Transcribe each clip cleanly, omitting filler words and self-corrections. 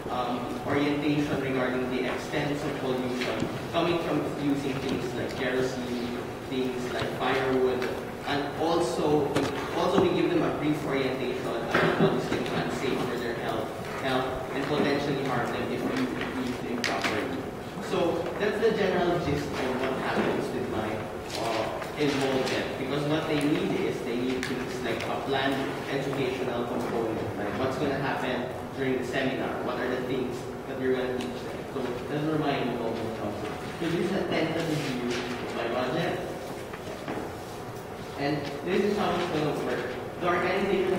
orientation regarding the extents of pollution, coming from using things like kerosene, things like firewood, and also we give them a brief orientation on how these things are unsafe for their health, and potentially harm them if we use them properly. So that's the general gist of what happens with my involvement, because what they need is things like a planned educational component, like what's going to happen during the seminar, what are the things that you're going to teach them. So that's where my involvement comes in. So this is a tentative view of my project. And this is how it's going to work. The organization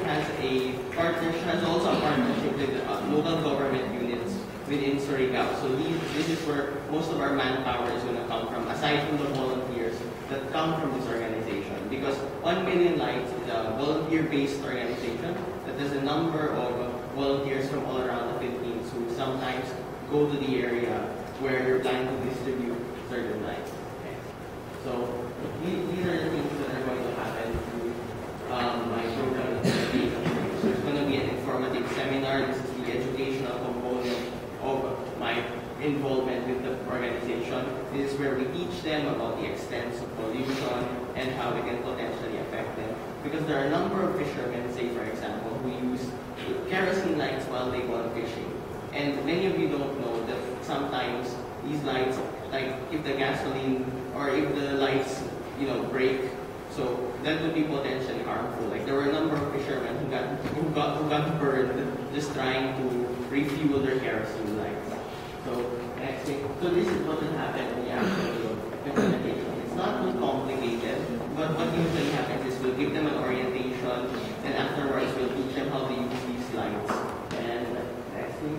has also a partnership with local government units within Surigao. So this is where most of our manpower is going to come from, aside from the volunteers that come from this organization. Because 1 Million Lights is a volunteer-based organization that has a number of volunteers from all around the Philippines who sometimes go to the area where you're planning to distribute certain lights. Okay. So these are the things that are going to happen through my program. So it's going to be an informative seminar. This is the educational component of my involvement with the organization. This is where we teach them about the extents of pollution and how it can potentially affect them. Because there are a number of fishermen, say for example, who use kerosene lights while they go on fishing. And many of you don't know that sometimes these lights, like if the gasoline or if the lights, break, so that would be potentially harmful. Like there were a number of fishermen who got burned just trying to refuel their kerosene lights. So next thing, so this is what will happen in the actual implementation. It's not too complicated, but what usually happens is we'll give them an orientation, and afterwards we'll teach them how to use these lights. And next thing,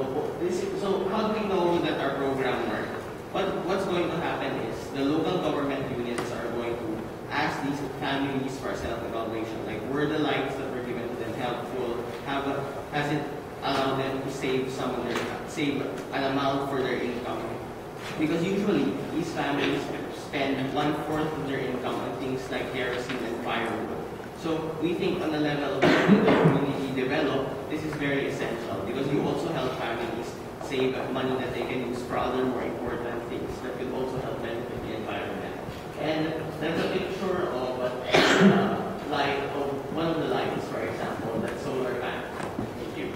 so how do we know that our program works? What's going to happen is the local government units are going to ask these families for a self-evaluation, like were the lights that were given to them helpful? Has it allowed them to save an amount for their income? Because usually these families spend 1/4 of their income on things like kerosene and firewood. So we think on the level of the community develop, this is very essential because you also help families save money that they can use for other more important things that will also help benefit the environment. And there's a picture of one of the lights, for example, that solar panel. Thank you.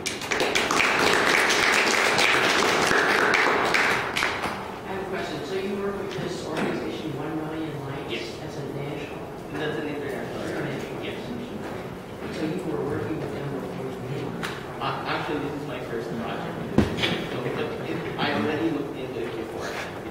I have a question. So you work with this organization, 1 Million Lights? Yes. That's a national? That's an international organization. Yes. So you were working with them before you? Actually, this is my first project. So I already looked into it before.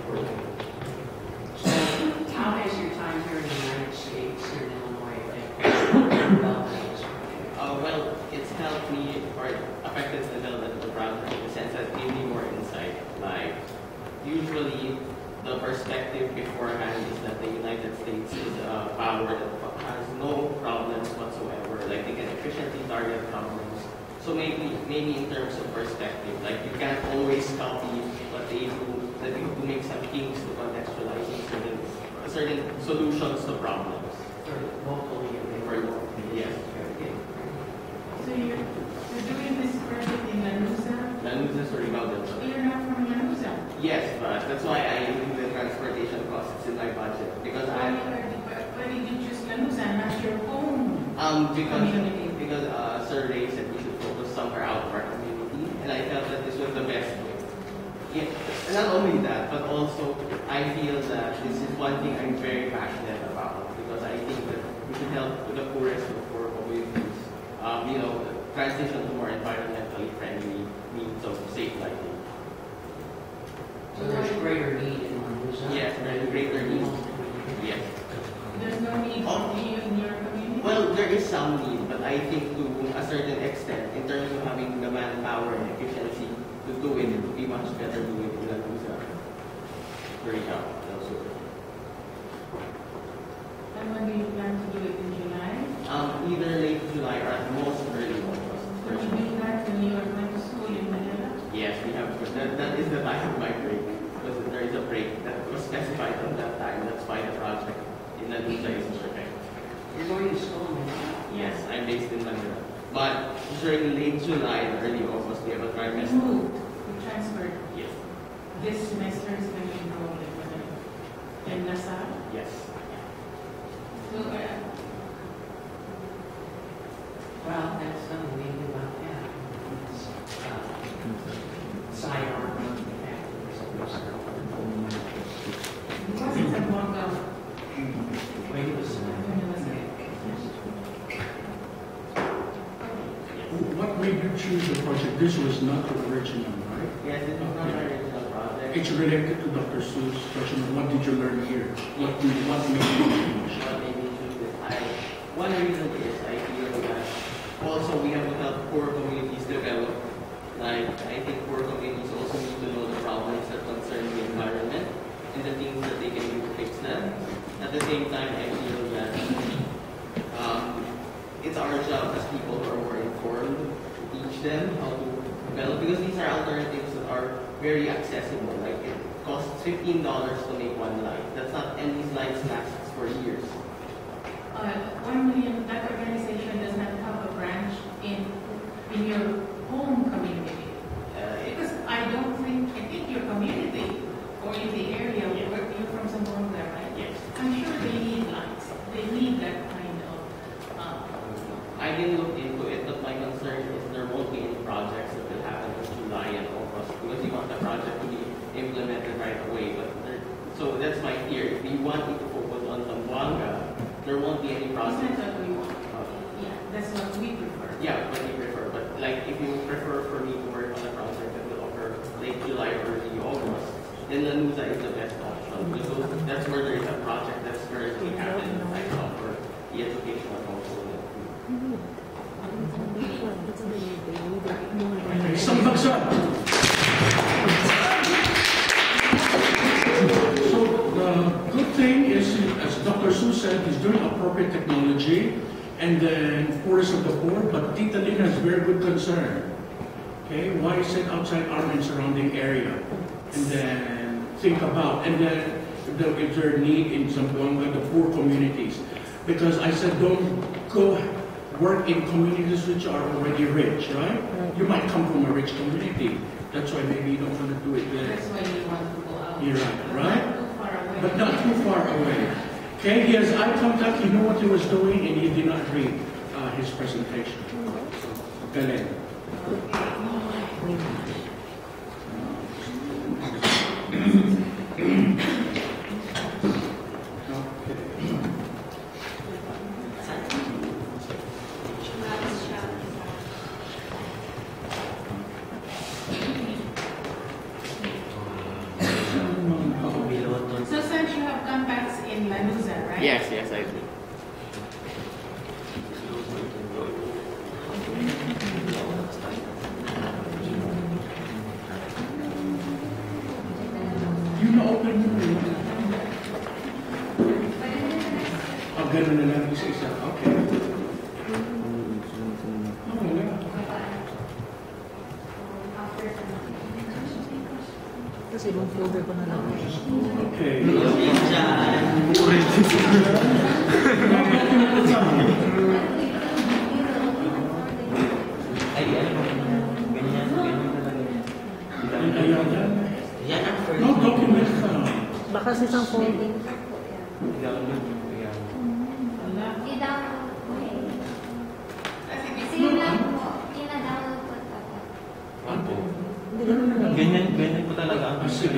So how has your time here in the United States, here in Illinois, developed this project? Well, it's helped me or affected the development of the project in the sense that it gave me more insight. Like, usually the perspective beforehand is that the United States is a power that has no problems whatsoever. Like, they can efficiently target problems. So maybe in terms of perspective, like you can't always copy what they do, that you have to make some kinks to contextualize certain solutions to problems. Or locally available? Yes. Okay. So you're doing this project in Lanuza? Lanuza, Surigao del Sur. You're not from Lanuza? Yes, but that's why I include the transportation costs in my budget because Why did you choose Lanuza, not your own community? Because survey said we should focus somewhere out of our community, and I felt that this was the best way. Yeah, and not only that, but also I feel that this is one thing I'm very passionate about because I think that we should help the poorest of poor communities, transition to more environmentally friendly means of safe lighting. So there's greater need in Lanuza? Yes, there's greater need. Yes. There's no need for you in your community? Well, there is some need, but I think to a certain extent, in terms of having the manpower and efficiency to do it, it would be much better to do it in Lanuza. Surigao del Sur. And when do you plan to do it in July? Either late July or at most early August. When you do that when you are going to school in Manila? Yes, we have. That is the time of my break. Because there is a break that was specified on that time. That's why the project in Lanuza is perfect. You're going to school in Manila? Yes, I'm based in Manila. But during late July and early August, we have a trimester. You moved? choose the project, this was not the original, right? Yes, this is not our original project. It's related to Dr. Su's question of what did you learn here? What made you change? What made me choose this? One reason is I feel that also we have to help poor communities develop. Like, I think poor communities also need to know the problems that concern the environment and the things that they can do to fix them. At the same time, I feel that it's our job as people who are more informed to teach them how to develop, because these are alternatives that are very accessible. Like, it costs $15 to make one light. That's not, and these lights last for years. 1 million, that organization does not have a branch in your home community. Because I think your community or in the area where you're from Zamboanga, right? Yes. I'm sure they need lights. They need that kind of. I didn't look into it, but my concern is there won't be any projects that will happen in July and August because we want the project to be implemented right away. So that's my fear. If we want it to focus on Zamboanga, there won't be any process. That's what we want. Yeah, that's what we prefer. Yeah, what we prefer. But like, if you prefer for me to work on a project that will occur late July or early August, then Lanuza is the best option because that's where there is a project that's currently happening right now for the educational council. So the good thing is, as Dr. Su said, he's doing appropriate technology, and then poorest of the poor, but Tita Lina has very good concern. Okay, why is it outside Armin surrounding area? And then think about, and then if there need in Zamboanga, the poor communities. Because I said don't go work in communities which are already rich, right? You might come from a rich community. That's why maybe you don't want to do it there. That's why you want to go out. You're right? Not too far away. But not too far away. Okay, he has eye contact, he knew what he was doing, and he did not read his presentation. So, galing. So since you have contacts in Lanuza, right? Yes, I do. You na-open mo rin. Ganun na lang isa-isa. Okay. Wala. Kasi ibang folder ko na lang. Okay. No document ka. Baka sa isang folder. Ganyan po talaga ang Sige.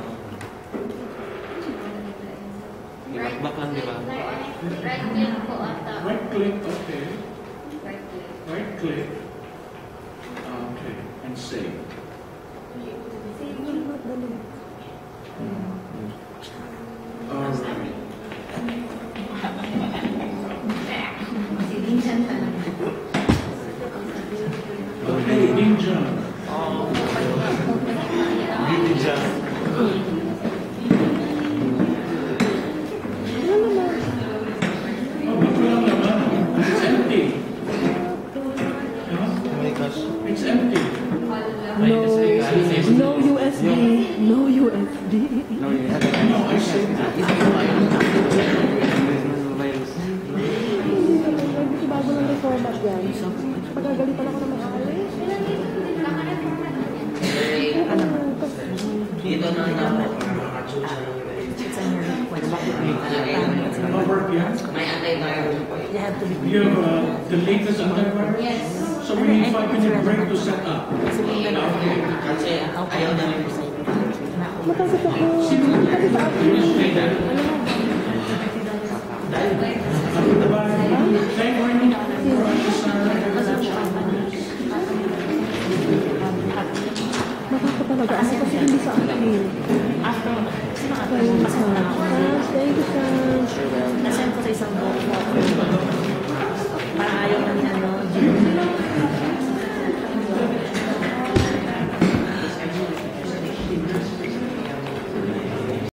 Back lang, di ba? Right click po ata. Right click, okay. Right click. Right click. Okay, and save. Alright. Okay, Ninja. Ninja. Oh, ba't walang laman? It's empty. Huh? Oh my gosh. It's empty. No USB. No USB. No, you have No, I saved it. Kasi bago lang reformat yan. Pagagalitan ako ng may-ari. Ano? Dito na lang ako. Work, yeah? May antivirus po. You have to be... You have the latest antivirus? Yes. So we need 5-minute break to set up. Kasi ayaw namin po sa Makasap ako. Bye.